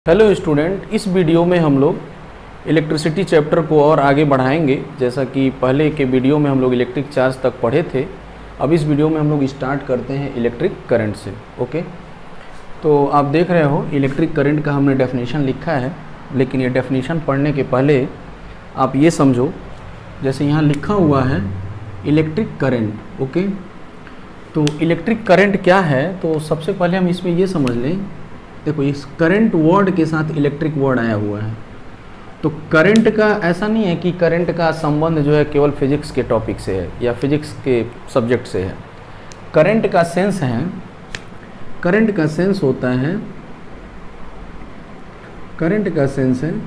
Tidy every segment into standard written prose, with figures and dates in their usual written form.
Hello student, इस video में हम लोग इलेक्ट्रिसिटी चैप्टर को और आगे बढ़ाएंगे। जैसा कि पहले के वीडियो में हम लोग इलेक्ट्रिक चार्ज तक पढ़े थे, अब इस वीडियो में हम लोग स्टार्ट करते हैं इलेक्ट्रिक करंट से। ओके, तो आप देख रहे हो इलेक्ट्रिक करंट का हमने डेफिनेशन लिखा है, लेकिन ये डेफिनेशन पढ़ने के पहले आप ये समझो, जैसे यहाँ लिखा हुआ है इलेक्ट्रिक करंट। ओके, तो इलेक्ट्रिक करंट क्या है, तो सबसे पहले हम इसमें ये समझ लें। देखो, इस करंट वर्ड के साथ इलेक्ट्रिक वर्ड आया हुआ है। तो करंट का ऐसा नहीं है कि करंट का संबंध जो है केवल फिजिक्स के टॉपिक से है या फिजिक्स के सब्जेक्ट से है। करंट का सेंस है, करंट का सेंस होता है, करंट का सेंस है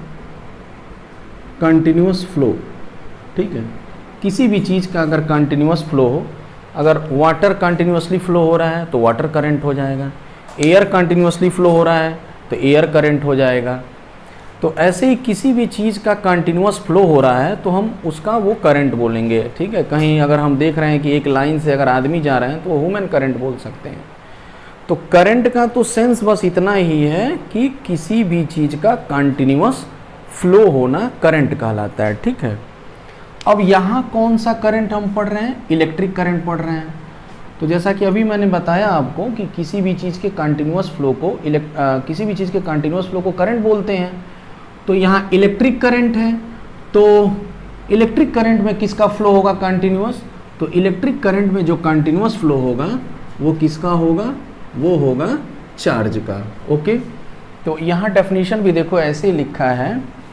कंटिन्यूअस फ्लो। ठीक है, किसी भी चीज़ का अगर कंटिन्यूअस फ्लो हो, अगर वाटर कंटिन्यूअसली फ्लो हो रहा है तो वाटर करंट हो जाएगा, एयर कंटिन्यूअसली फ्लो हो रहा है तो एयर करंट हो जाएगा। तो ऐसे ही किसी भी चीज़ का कंटिन्यूअस फ्लो हो रहा है तो हम उसका वो करंट बोलेंगे। ठीक है, कहीं अगर हम देख रहे हैं कि एक लाइन से अगर आदमी जा रहे हैं तो ह्यूमन करंट बोल सकते हैं। तो करंट का तो सेंस बस इतना ही है कि किसी भी चीज़ का कंटिन्यूअस फ्लो होना करंट कहलाता है। ठीक है, अब यहाँ कौन सा करंट हम पढ़ रहे हैं? इलेक्ट्रिक करंट पढ़ रहे हैं। तो जैसा कि अभी मैंने बताया आपको कि किसी भी चीज़ के कंटिन्यूअस फ्लो को किसी भी चीज़ के कंटिन्यूअस फ्लो को करंट बोलते हैं। तो यहाँ इलेक्ट्रिक करंट है, तो इलेक्ट्रिक करंट में किसका फ्लो होगा कंटिन्यूअस? तो इलेक्ट्रिक करंट में जो कंटिन्यूअस फ्लो होगा वो किसका होगा? वो होगा चार्ज का। ओके, तो यहाँ डेफिनेशन भी देखो ऐसे लिखा है,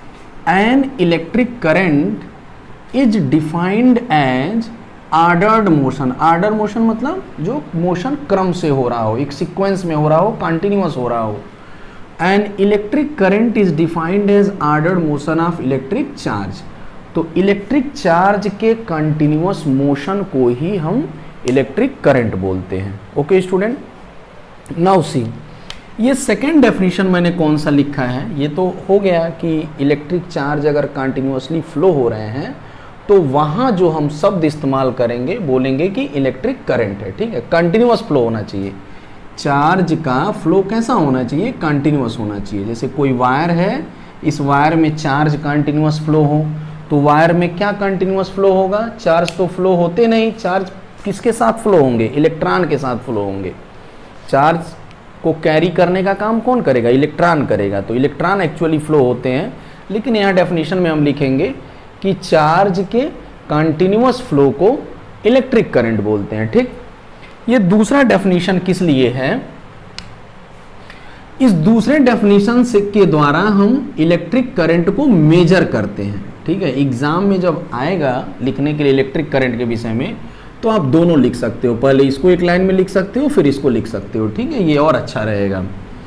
an electric current is defined as ordered motion. Order motion मतलब जो मोशन क्रम से हो रहा हो, एक सीक्वेंस में हो रहा हो, कंटिन्यूअस हो रहा हो। And electric current is defined as ordered motion of electric charge. तो इलेक्ट्रिक चार्ज के कंटिन्यूअस मोशन को ही हम इलेक्ट्रिक करंट बोलते हैं। ओके स्टूडेंट, नाउ सी, ये सेकेंड डेफिनेशन मैंने कौन सा लिखा है? ये तो हो गया कि इलेक्ट्रिक चार्ज अगर कंटिन्यूअसली फ्लो हो रहे हैं तो वहाँ जो हम शब्द इस्तेमाल करेंगे, बोलेंगे कि इलेक्ट्रिक करंट है। ठीक है, कंटिन्यूअस फ्लो होना चाहिए। चार्ज का फ्लो कैसा होना चाहिए? कंटिन्यूअस होना चाहिए। जैसे कोई वायर है, इस वायर में चार्ज कंटिन्यूअस फ्लो हो, तो वायर में क्या कंटिन्यूअस फ्लो होगा? चार्ज तो फ्लो होते नहीं। चार्ज किसके साथ फ्लो होंगे? इलेक्ट्रॉन के साथ फ्लो होंगे। चार्ज को कैरी करने का काम कौन करेगा? इलेक्ट्रॉन करेगा। तो इलेक्ट्रॉन एक्चुअली फ्लो होते हैं, लेकिन यहाँ डेफिनेशन में हम लिखेंगे कि चार्ज के कंटिन्यूअस फ्लो को इलेक्ट्रिक करंट बोलते हैं। ठीक, ये दूसरा डेफिनेशन किस लिए है? इस दूसरे डेफिनेशन से के द्वारा हम इलेक्ट्रिक करंट को मेजर करते हैं। ठीक है, एग्जाम में जब आएगा लिखने के लिए इलेक्ट्रिक करंट के विषय में, तो आप दोनों लिख सकते हो। पहले इसको एक लाइन में लिख सकते हो, फिर इसको लिख सकते हो। ठीक है, ये और अच्छा रहेगा।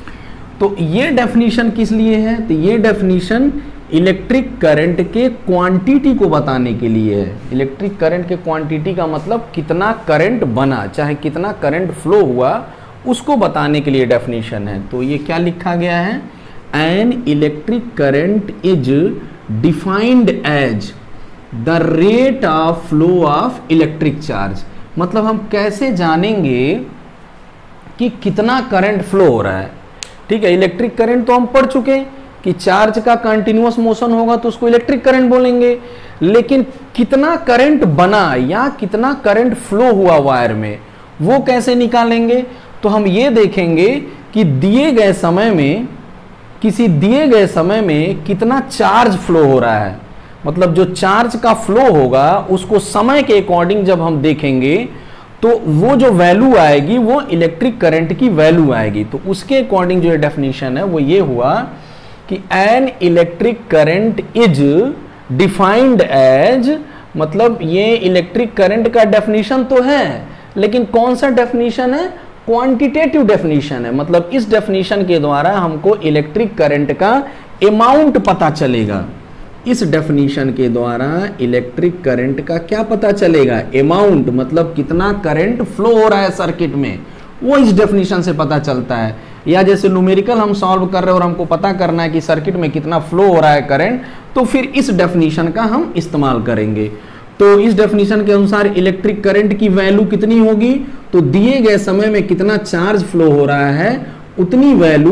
तो ये डेफिनेशन किस लिए है? तो ये डेफिनेशन इलेक्ट्रिक करंट के क्वांटिटी को बताने के लिए है। इलेक्ट्रिक करंट के क्वांटिटी का मतलब कितना करंट बना, चाहे कितना करंट फ्लो हुआ, उसको बताने के लिए डेफिनेशन है। तो ये क्या लिखा गया है? An electric current is defined as the rate of flow of electric charge. मतलब हम कैसे जानेंगे कि कितना करंट फ्लो हो रहा है? ठीक है, इलेक्ट्रिक करंट तो हम पढ़ चुके हैं कि चार्ज का कंटिन्यूअस मोशन होगा तो उसको इलेक्ट्रिक करंट बोलेंगे, लेकिन कितना करंट बना या कितना करंट फ्लो हुआ वायर में, वो कैसे निकालेंगे? तो हम ये देखेंगे कि दिए गए समय में, किसी दिए गए समय में कितना चार्ज फ्लो हो रहा है। मतलब जो चार्ज का फ्लो होगा उसको समय के अकॉर्डिंग जब हम देखेंगे तो वो जो वैल्यू आएगी वो इलेक्ट्रिक करंट की वैल्यू आएगी। तो उसके अकॉर्डिंग जो डेफिनेशन है वो ये हुआ कि an electric current is defined as, मतलब ये इलेक्ट्रिक करंट का डेफिनेशन तो है, लेकिन कौन सा डेफिनेशन है? क्वांटिटेटिव डेफिनेशन है। मतलब इस डेफिनेशन के द्वारा हमको इलेक्ट्रिक करंट का अमाउंट पता चलेगा। इस डेफिनेशन के द्वारा इलेक्ट्रिक करंट का क्या पता चलेगा? अमाउंट, मतलब कितना करंट फ्लो हो रहा है सर्किट में, वो इस डेफिनेशन से पता चलता है। या जैसे न्यूमेरिकल हम सॉल्व कर रहे हैं और हमको पता करना है कि सर्किट में कितना फ्लो हो रहा है करंट, तो फिर इस डेफिनेशन का हम इस्तेमाल करेंगे। तो इस डेफिनेशन के अनुसार इलेक्ट्रिक करंट की वैल्यू कितनी होगी? तो दिए गए समय में कितना चार्ज फ्लो हो रहा है उतनी वैल्यू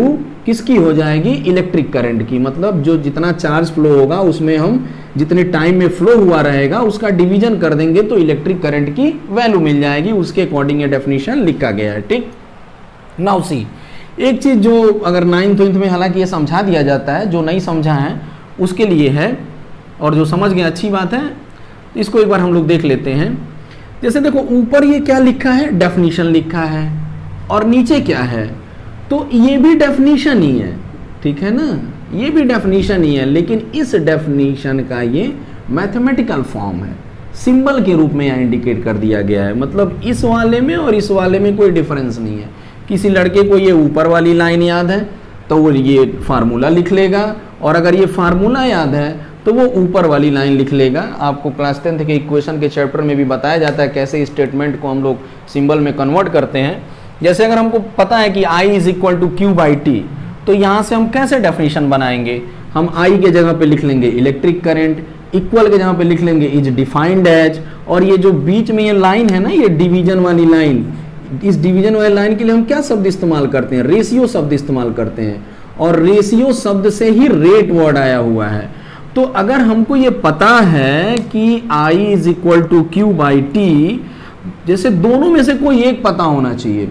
किसकी हो जाएगी, इलेक्ट्रिक करंट की। मतलब जो जितना चार्ज फ्लो होगा उसमें हम जितने टाइम में फ्लो हुआ रहेगा उसका डिवीजन कर देंगे तो इलेक्ट्रिक करंट की वैल्यू मिल जाएगी, उसके अकॉर्डिंग ये डेफिनेशन लिखा गया है। ठीक, नाउ सी एक चीज जो अगर 9th 10th में हालांकि ये समझा दिया जाता है, जो नहीं समझा है उसके लिए है, और जो समझ गए अच्छी बात है। इसको एक बार हम लोग देख लेते हैं। जैसे देखो ऊपर ये क्या लिखा है, डेफिनेशन लिखा है, और नीचे क्या है, तो ये भी डेफिनेशन ही है, ठीक है ना, ये भी डेफिनेशन ही है, लेकिन इस डेफिनेशन का ये मैथमेटिकल फॉर्म है, सिंबल के रूप में यहाँ इंडिकेट कर दिया गया है। मतलब इस वाले में और इस वाले में कोई डिफरेंस नहीं है। किसी लड़के को ये ऊपर वाली लाइन याद है तो वो ये फार्मूला लिख लेगा, और अगर ये फार्मूला याद है तो वो ऊपर वाली लाइन लिख लेगा। आपको क्लास 10th के इक्वेशन के चैप्टर में भी बताया जाता है कैसे स्टेटमेंट को हम लोग सिंबल में कन्वर्ट करते हैं। जैसे अगर हमको पता है कि I is equal to Q by T, तो यहाँ से हम कैसे डेफिनेशन बनाएंगे, हम I के जगह पे लिख लेंगे इलेक्ट्रिक करंट, इक्वल के जगह पे लिख लेंगे इज डिफाइंड एज, और ये जो बीच में ये लाइन है ना, ये डिवीजन वाली लाइन, इस डिवीजन वाली लाइन के लिए हम क्या शब्द इस्तेमाल करते हैं, रेशियो शब्द इस्तेमाल करते हैं, और रेशियो शब्द से ही रेट वर्ड आया हुआ है। तो अगर हमको ये पता है कि I is equal to Q by T, जैसे दोनों में से कोई एक पता होना चाहिए।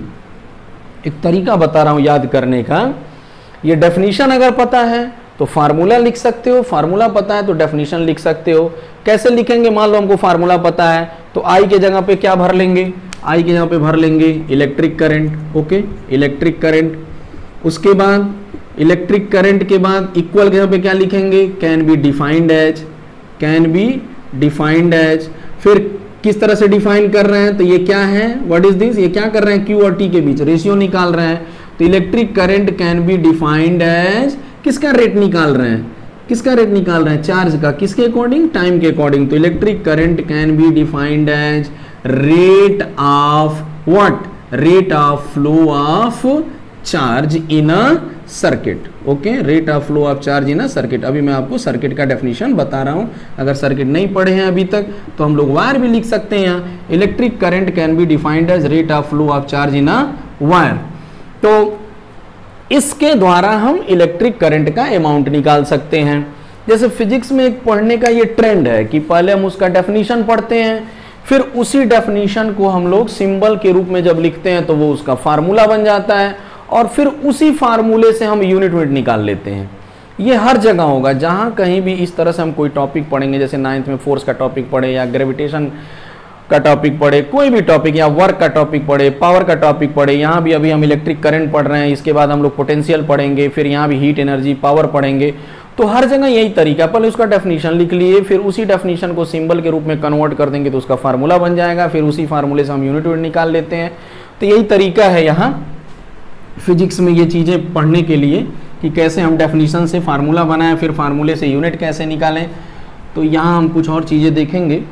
एक तरीका बता रहा हूं याद करने का, ये डेफिनेशन अगर पता है तो फार्मूला लिख सकते हो, फार्मूला पता है तो डेफिनेशन लिख सकते हो। कैसे लिखेंगे, मान लो हमको फार्मूला पता है तो I के जगह पे क्या भर लेंगे, I के जगह पे भर लेंगे electric current, okay, electric current. उसके बाद इलेक्ट्रिक करंट के बाद इक्वल के जगह पे क्या लिखेंगे, can be defined as, can be defined as. फिर किस तरह से डिफाइन कर रहे हैं, तो ये क्या है, व्हाट इज दिस, ये क्या कर रहे हैं, Q और T के बीच रेशियो निकाल रहे हैं। तो electric current can be defined as, किसका रेट निकाल रहे हैं, किसका रेट निकाल रहे हैं, चार्ज का, किसके अकॉर्डिंग, टाइम के अकॉर्डिंग। तो electric current can be defined as rate of what, rate of flow of charge in a circuit, okay, rate of flow of charge in a circuit. अभी मैं आपको सर्किट का definition बता रहा हूं, अगर सर्किट नहीं पढ़े हैं अभी तक तो हम लोग वायर भी लिख सकते हैं यहाँ, electric current can be defined as rate of flow of charge in a wire. तो इसके द्वारा हम इलेक्ट्रिक करंट का अमाउंट निकाल सकते हैं। जैसे फिजिक्स में एक पढ़ने का ये ट्रेंड है कि पहले हम उसका डेफिनेशन पढ़ते हैं, फिर उसी डेफिनेशन को हम लोग सिंबल के रूप में जब लिखते हैं तो वो उसका फार्मूला बन जाता है, और फिर उसी फार्मूले से हम यूनिट वेट निकाल लेते हैं। ये हर जगह होगा, जहां कहीं भी इस तरह से हम कोई टॉपिक पढ़ेंगे, जैसे 9th में फोर्स का टॉपिक पढ़े या ग्रेविटेशन का टॉपिक पढ़े, कोई भी टॉपिक, या वर्क का टॉपिक पढ़े, पावर का टॉपिक पढ़े, यहाँ भी अभी हम इलेक्ट्रिक करंट पढ़ रहे हैं, इसके बाद हम लोग पोटेंशियल पढ़ेंगे, फिर यहाँ भी हीट एनर्जी पावर पढ़ेंगे। तो हर जगह यही तरीका, पहले उसका डेफिनेशन लिख लिए, फिर उसी डेफिनेशन को सिंबल के रूप में कन्वर्ट कर देंगे तो उसका फार्मूला बन जाएगा, फिर उसी फार्मूले से हम यूनिट वेट निकाल लेते हैं। तो यही तरीका है यहाँ फिजिक्स में ये चीज़ें पढ़ने के लिए कि कैसे हम डेफिनेशन से फार्मूला बनाएं, फिर फार्मूले से यूनिट कैसे निकालें। तो यहाँ हम कुछ और चीज़ें देखेंगे।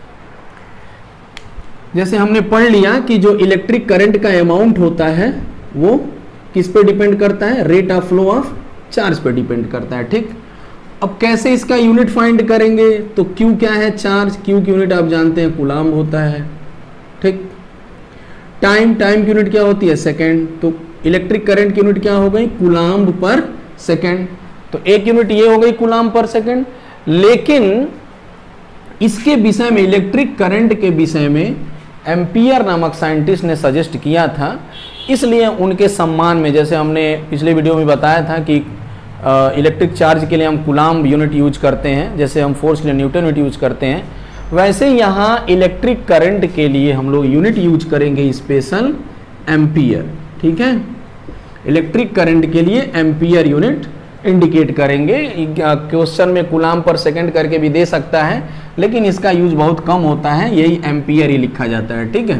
जैसे हमने पढ़ लिया कि जो इलेक्ट्रिक करंट का अमाउंट होता है वो किस पे डिपेंड करता है, rate of flow of charge पे डिपेंड करता है, ठीक। अब कैसे इसका यूनिट फाइंड करेंगे, तो Q क्या है, चार्ज, Q की यूनिट आप जानते हैं कूलाम्ब होता है, ठीक। टाइम, टाइम की यूनिट क्या होती है, सेकेंड। तो इलेक्ट्रिक करंट की यूनिट क्या हो गई, कूलाम्ब पर सेकेंड। तो एक यूनिट ये हो गई कूलाम्ब पर सेकेंड। लेकिन इसके विषय में, इलेक्ट्रिक करंट के विषय में एम्पियर नामक साइंटिस्ट ने सजेस्ट किया था, इसलिए उनके सम्मान में, जैसे हमने पिछले वीडियो में बताया था कि इलेक्ट्रिक चार्ज के लिए हम कूलाम्ब यूनिट यूज करते हैं, जैसे हम फोर्स के लिए न्यूटन यूनिट यूज करते हैं, वैसे यहाँ इलेक्ट्रिक करंट के लिए हम लोग यूनिट यूज करेंगे स्पेशल एम्पियर, ठीक है। इलेक्ट्रिक करंट के लिए एम्पियर यूनिट इंडिकेट करेंगे। क्वेश्चन में कूलाम्ब पर सेकंड करके भी दे सकता है, लेकिन इसका यूज बहुत कम होता है, यही एम्पियर ही लिखा जाता है, ठीक है।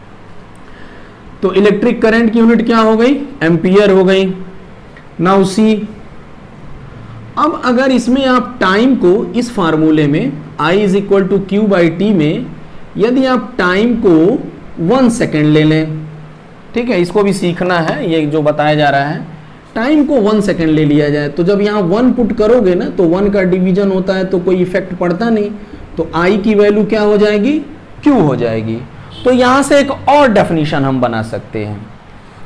तो इलेक्ट्रिक करंट की यूनिट क्या हो गई, एम्पियर हो गई। नाउ सी, अब अगर इसमें आप टाइम को इस फार्मूले में I is equal to Q by T में, यदि आप टाइम को 1 सेकेंड ले लें, ठीक है, इसको भी सीखना है, ये जो बताया जा रहा है, टाइम को 1 सेकेंड ले लिया जाए, तो जब यहाँ 1 पुट करोगे ना तो 1 का डिवीजन होता है तो कोई इफेक्ट पड़ता नहीं, तो I की वैल्यू क्या हो जाएगी, Q हो जाएगी। तो यहाँ से एक और डेफिनेशन हम बना सकते हैं।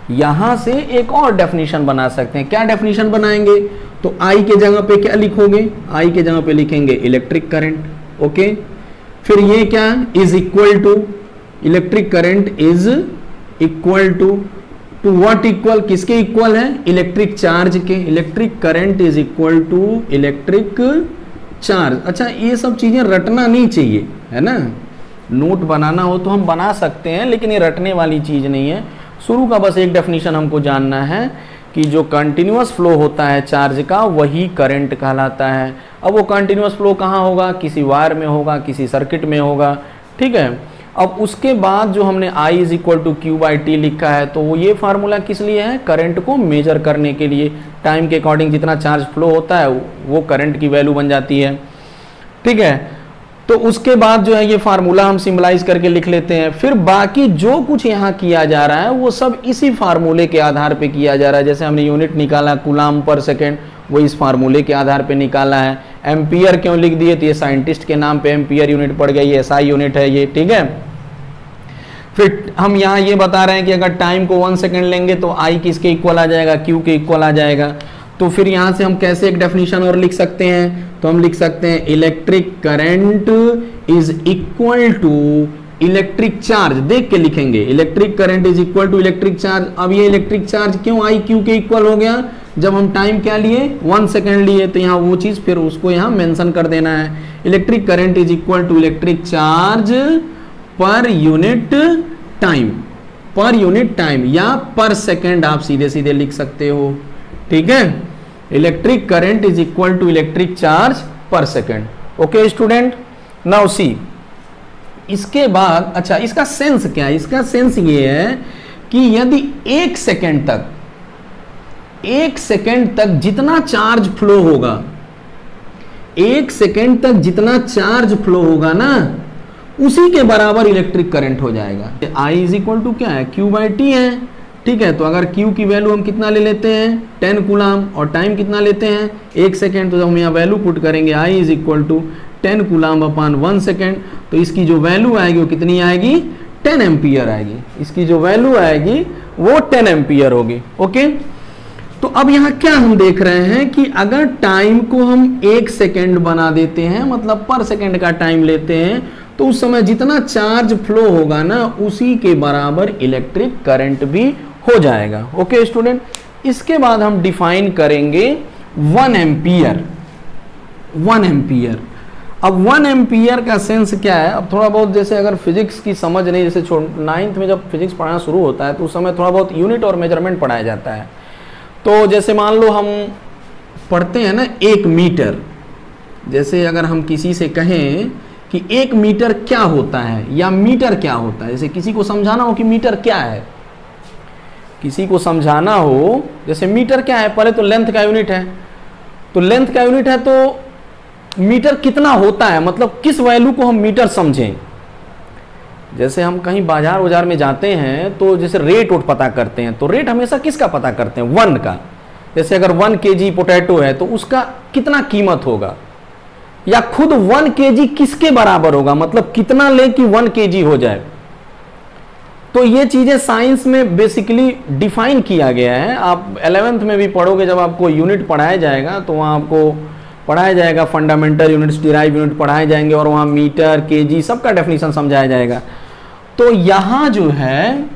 यहां से एक और डेफिनेशन बना सकते हैं। क्या डेफिनेशन बनाएंगे? तो I के जगह पे क्या लिखोगे? I के जगह पे लिखेंगे इलेक्ट्रिक करंट, ओके। फिर ये क्या? Is equal to, electric current is equal to what? Equal किसके इक्वल है? इलेक्ट्रिक चार्ज के। Electric current is equal to electric charge. अच्छा, ये सब चीजें रटना नहीं चाहिए, है ना। नोट बनाना हो तो हम बना सकते हैं, लेकिन ये रटने वाली चीज नहीं है। शुरू का बस एक डेफिनेशन हमको जानना है कि जो कंटिन्यूअस फ्लो होता है चार्ज का, वही करंट कहलाता है। अब वो कंटिन्यूअस फ्लो कहाँ होगा? किसी वायर में होगा, किसी सर्किट में होगा, ठीक है। अब उसके बाद जो हमने I is equal to Q by T लिखा है, तो वो ये फार्मूला किस लिए है? करंट को मेजर करने के लिए। टाइम के अकॉर्डिंग जितना चार्ज फ्लो होता है वो करंट की वैल्यू बन जाती है, ठीक है। तो उसके बाद जो है ये फार्मूला हम सिंबलाइज करके लिख लेते हैं। फिर बाकी जो कुछ यहाँ किया जा रहा है वो सब इसी फार्मूले के आधार पे किया जा रहा है। जैसे हमने यूनिट निकाला कूलाम पर सेकेंड, वो इस फार्मूले के आधार पे निकाला है। एम्पियर क्यों लिख दिए? तो ये साइंटिस्ट के नाम पे एम्पियर यूनिट पड़ गया, ये SI यूनिट है ये, ठीक है। फिर हम यहाँ ये बता रहे हैं कि अगर टाइम को 1 सेकेंड लेंगे तो I किसके इक्वल आ जाएगा? Q के इक्वल आ जाएगा। तो फिर यहाँ से हम कैसे एक डेफिनेशन और लिख सकते हैं? तो हम लिख सकते हैं electric current is equal to electric charge. देख के लिखेंगे, electric current is equal to electric charge. अब ये इलेक्ट्रिक चार्ज क्यों I Q के इक्वल हो गया? जब हम टाइम क्या लिए? 1 सेकेंड लिए, तो यहाँ वो चीज फिर उसको यहाँ मेंशन कर देना है। Electric current is equal to electric charge per unit time, per unit time या पर सेकेंड आप सीधे सीधे लिख सकते हो, ठीक है। Electric current is equal to electric charge per second, okay student. Now see, इसके बाद अच्छा इसका सेंस क्या है? इसका सेंस ये है कि यदि 1 सेकेंड तक जितना चार्ज फ्लो होगा, 1 सेकेंड तक जितना चार्ज फ्लो होगा ना, उसी के बराबर इलेक्ट्रिक करंट हो जाएगा। I इज इक्वल टू क्या है? Q बाई टी है, ठीक है। तो अगर Q की वैल्यू हम कितना ले लेते हैं? 10 कूलाम, और टाइम कितना लेते हैं? 1 सेकेंड। तो जब हम यहाँ वैल्यू पुट करेंगे I is equal to 10 coulomb upon 1 second, तो इसकी जो वैल्यू आएगी वो कितनी आएगी? 10 एम्पियर आएगी। इसकी जो वैल्यू आएगी वो 10 एम्पियर होगी, ओके। तो अब यहाँ क्या हम देख रहे हैं कि अगर टाइम को हम 1 सेकेंड बना देते हैं, मतलब पर सेकेंड का टाइम लेते हैं, तो उस समय जितना चार्ज फ्लो होगा ना, उसी के बराबर इलेक्ट्रिक करंट भी हो जाएगा, ओके स्टूडेंट। इसके बाद हम डिफाइन करेंगे 1 एम्पियर। 1 एम्पियर, अब 1 एम्पियर का सेंस क्या है? अब थोड़ा बहुत जैसे अगर फिजिक्स की समझ नहीं, जैसे 9th में जब फिजिक्स पढ़ाना शुरू होता है तो उस समय थोड़ा बहुत यूनिट और मेजरमेंट पढ़ाया जाता है। तो जैसे मान लो हम पढ़ते हैं ना 1 मीटर, जैसे अगर हम किसी से कहें कि 1 मीटर क्या होता है या मीटर क्या होता है, जैसे किसी को समझाना हो कि मीटर क्या है, किसी को समझाना हो जैसे मीटर क्या है, पहले तो लेंथ का यूनिट है। तो लेंथ का यूनिट है तो मीटर कितना होता है, मतलब किस वैल्यू को हम मीटर समझें। जैसे हम कहीं बाजार में जाते हैं तो जैसे रेट पता करते हैं, तो रेट हमेशा किसका पता करते हैं? 1 का। जैसे अगर 1 kg पोटैटो है तो उसका कितना कीमत होगा, या खुद 1 kg किसके बराबर होगा, मतलब कितना ले कि 1 kg हो जाए। तो ये चीजें साइंस में बेसिकली डिफाइन किया गया है। आप 11th में भी पढ़ोगे, जब आपको यूनिट पढ़ाया जाएगा तो वहाँ आपको पढ़ाया जाएगा, फंडामेंटल यूनिट्स, डिराइव यूनिट पढ़ाए जाएंगे, और वहाँ मीटर, केजी सबका डेफिनेशन समझाया जाएगा। तो यहाँ जो है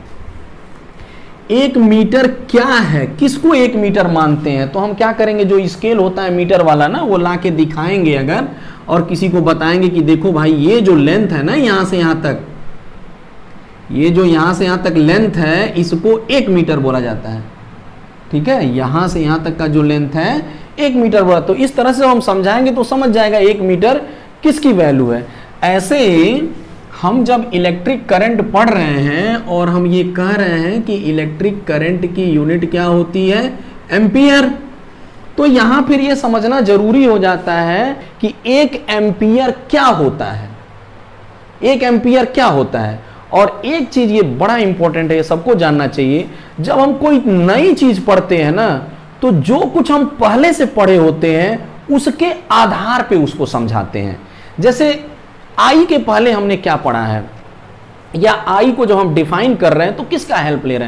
1 मीटर क्या है, किसको 1 मीटर मानते हैं, तो हम क्या करेंगे, जो स्केल होता है मीटर वाला ना, वो ला के दिखाएंगे अगर, और किसी को बताएंगे कि देखो भाई ये जो लेंथ है ना यहाँ से यहाँ तक, ये जो यहाँ से यहाँ तक लेंथ है, इसको 1 मीटर बोला जाता है, ठीक है। यहाँ से यहाँ तक का जो लेंथ है 1 मीटर बोला। तो इस तरह से हम समझाएंगे तो समझ जाएगा 1 मीटर किसकी वैल्यू है। ऐसे हम जब इलेक्ट्रिक करंट पढ़ रहे हैं और हम ये कह रहे हैं कि इलेक्ट्रिक करंट की यूनिट क्या होती है, एम्पियर, तो यहां फिर ये समझना जरूरी हो जाता है कि 1 एम्पियर क्या होता है, 1 एम्पियर क्या होता है। और एक चीज ये बड़ा इंपॉर्टेंट है, ये सबको जानना चाहिए, जब हम कोई नई चीज पढ़ते हैं ना, तो जो कुछ हम पहले से पढ़े होते हैं उसके आधार पे उसको समझाते हैं। जैसे आई के पहले हमने क्या पढ़ा है, या आई को जो हम डिफाइन कर रहे हैं तो किसका हेल्प ले रहे हैं,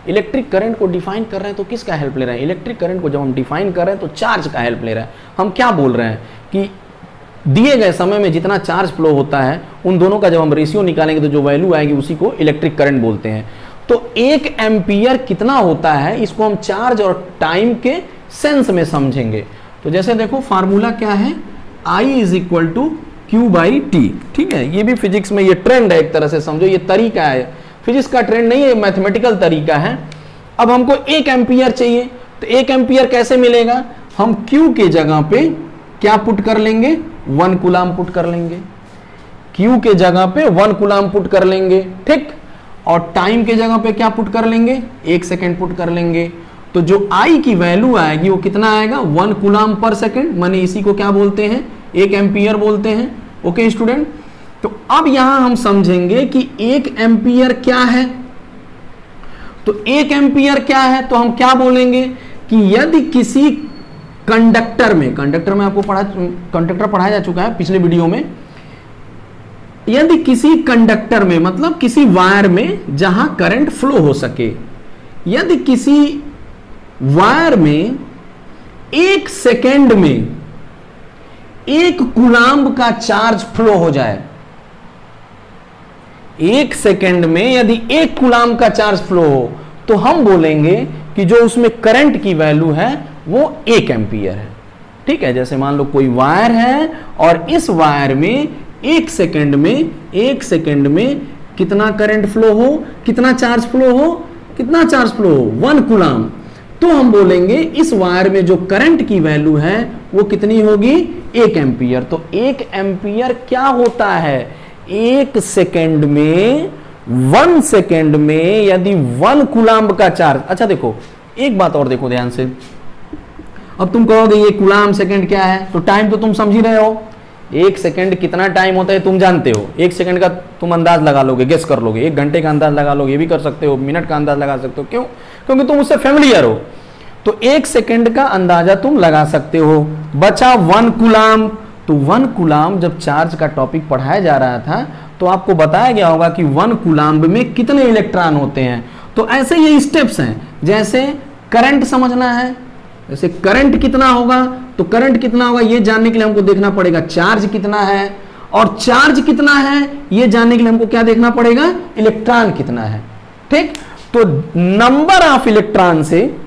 इलेक्ट्रिक करंट को डिफाइन कर रहे हैं तो किसका हेल्प ले रहे हैं? इलेक्ट्रिक करंट को जब हम डिफाइन कर रहे हैं तो चार्ज का हेल्प ले रहे हैं। हम क्या बोल रहे हैं कि दिए गए समय में जितना चार्ज फ्लो होता है उन दोनों का जब हम रेशियो निकालेंगे तो जो वैल्यू आएगी उसी को इलेक्ट्रिक करंट बोलते हैं। तो 1 एम्पियर कितना होता है इसको हम चार्ज और टाइम के सेंस में समझेंगे। तो जैसे देखो फार्मूला क्या है, I = Q/T। ठीक है, ये भी फिजिक्स में ये ट्रेंड है, एक तरह से समझो ये तरीका है, फिजिक्स का ट्रेंड नहीं है, मैथमेटिकल तरीका है। अब हमको 1 एम्पियर चाहिए, तो 1 एम्पियर कैसे मिलेगा? हम Q के जगह पे क्या पुट कर लेंगे? 1 कूलाम पुट कर लेंगे। Q के जगह पे 1 कूलाम पुट कर लेंगे, ठीक। और टाइम के जगह पे क्या पुट कर लेंगे? 1 सेकेंड पुट कर लेंगे। तो जो I की वैल्यू आएगी वो कितना आएगा? 1 कूलाम पर सेकेंड, माने इसी को क्या बोलते हैं? 1 एम्पियर बोलते हैं। ओके स्टूडेंट, तो अब यहां हम समझेंगे कि 1 एम्पियर क्या है। तो 1 एम्पियर क्या है तो हम क्या बोलेंगे कि यदि किसी कंडक्टर में आपको कंडक्टर पढ़ाया जा चुका है पिछले वीडियो में, यदि किसी कंडक्टर में मतलब किसी वायर में जहां करंट फ्लो हो सके, यदि किसी वायर में 1 सेकेंड में 1 कूलाम्ब का चार्ज फ्लो हो जाए, 1 सेकेंड में यदि 1 कूलाम्ब का चार्ज फ्लो हो तो हम बोलेंगे कि जो उसमें करंट की वैल्यू है वो 1 एम्पियर है। ठीक है, जैसे मान लो कोई वायर है और इस वायर में 1 सेकेंड में कितना करंट फ्लो हो, कितना चार्ज फ्लो हो, 1 कूलाम्ब। तो हम बोलेंगे इस वायर में जो करंट की वैल्यू है वो कितनी होगी? 1 एम्पियर। तो 1 एम्पियर क्या होता है? 1 सेकेंड में 1 सेकेंड में यदि 1 कूलाम्ब का चार्ज। अच्छा देखो एक बात और देखो ध्यान से, अब तुम कहोगे ये कूलाम्ब सेकेंड क्या है, तो टाइम तो तुम समझ ही रहे हो। 1 सेकेंड कितना टाइम होता है तुम जानते हो, 1 सेकेंड का तुम अंदाज लगा लोगे, गेस कर लोगे, 1 घंटे का अंदाज लगा लोगे, ये भी कर सकते हो, मिनट का अंदाज लगा सकते हो। क्यों? क्योंकि तुम उससे फेमिलियर हो। तो 1 सेकेंड का अंदाजा तुम लगा सकते हो। बचा 1 कूलाम्ब। तो 1 कूलाम्ब जब चार्ज का टॉपिक पढ़ाया जा रहा था तो आपको बताया गया होगा कि 1 कूलाम्ब में कितने इलेक्ट्रॉन होते हैं। तो ऐसे ये स्टेप्स हैं, जैसे करंट समझना है, जैसे करंट कितना होगा, तो करंट कितना होगा ये जानने के लिए हमको देखना पड़ेगा चार्ज कितना है, और चार्ज कितना है ये जानने के लिए हमको क्या देखना पड़ेगा? इलेक्ट्रॉन कितना है। ठीक, तो नंबर ऑफ इलेक्ट्रॉन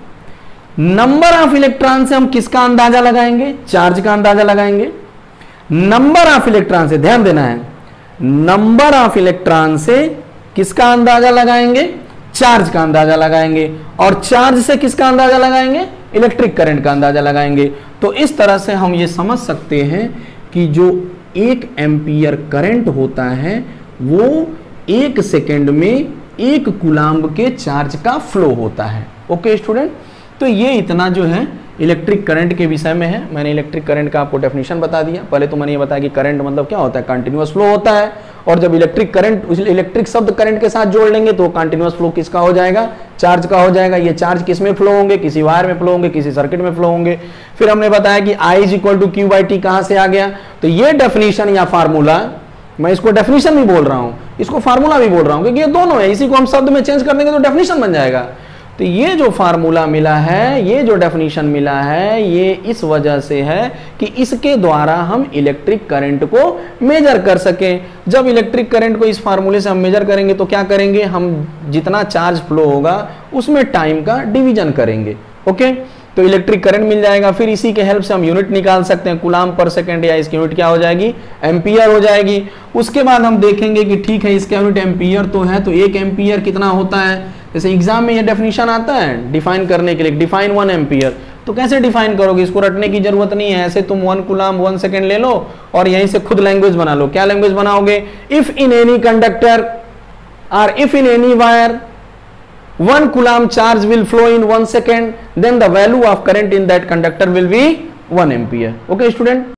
से हम किसका अंदाजा लगाएंगे? चार्ज का अंदाजा लगाएंगे। नंबर ऑफ इलेक्ट्रॉन से ध्यान देना है, नंबर ऑफ इलेक्ट्रॉन से किसका अंदाजा लगाएंगे? चार्ज का अंदाजा लगाएंगे। और चार्ज से किसका अंदाजा लगाएंगे? इलेक्ट्रिक करंट का अंदाजा लगाएंगे। तो इस तरह से हम ये समझ सकते हैं कि जो 1 एम्पियर करंट होता है वो 1 सेकेंड में 1 कूलाम्ब के चार्ज का फ्लो होता है। ओके स्टूडेंट, तो ये इतना जो है इलेक्ट्रिक करंट के विषय में है। मैंने इलेक्ट्रिक करंट का आपको डेफिनेशन बता दिया। पहले तो मैंने ये बताया कि करंट मतलब क्या होता है, कंटिन्यूअस फ्लो होता है। और जब इलेक्ट्रिक करंट, इलेक्ट्रिक शब्द करंट के साथ जोड़ लेंगे तो कंटिन्यूअस फ्लो किसका हो जाएगा? चार्ज का हो जाएगा। ये चार्ज किस में फ्लो होंगे? किसी वायर में फ्लो होंगे, किसी सर्किट में फ्लो होंगे। फिर हमने बताया कि I = Q/T कहां से आ गया? तो ये डेफिनेशन या फार्मूला, मैं इसको डेफिनेशन भी बोल रहा हूं, इसको फार्मूला भी बोल रहा हूं, क्योंकि ये दोनों है, इसी को हम शब्द में चेंज कर देंगे तो डेफिनेशन बन जाएगा। तो ये जो फार्मूला मिला है, ये जो डेफिनेशन मिला है, ये इस वजह से है कि इसके द्वारा हम इलेक्ट्रिक करंट को मेजर कर सकें। जब इलेक्ट्रिक करंट को इस फार्मूले से हम मेजर करेंगे तो क्या करेंगे? हम जितना चार्ज फ्लो होगा उसमें टाइम का डिवीजन करेंगे। ओके, तो इलेक्ट्रिक करंट मिल जाएगा। फिर इसी के हेल्प से हम यूनिट निकाल सकते हैं, कूलाम्ब पर सेकंड, या इसकी यूनिट क्या हो जाएगी? एम्पियर हो जाएगी। उसके बाद हम देखेंगे कि ठीक है इसका यूनिट एम्पियर तो है, तो 1 एम्पियर कितना होता है? जैसे एग्जाम में ये डेफिनेशन आता है डिफाइन करने के लिए, डिफाइन 1 एम्पियर। तो कैसे डिफाइन करोगे? इसको रटने की जरूरत नहीं है, ऐसे तुम 1 कूलाम्ब 1 सेकेंड ले लो और यहीं से खुद लैंग्वेज बना लो। क्या लैंग्वेज बनाओगे? इफ इन एनी कंडक्टर और if in any wire 1 coulomb charge will flow in 1 second, then the value of current in that conductor will be 1 ampere. Okay student.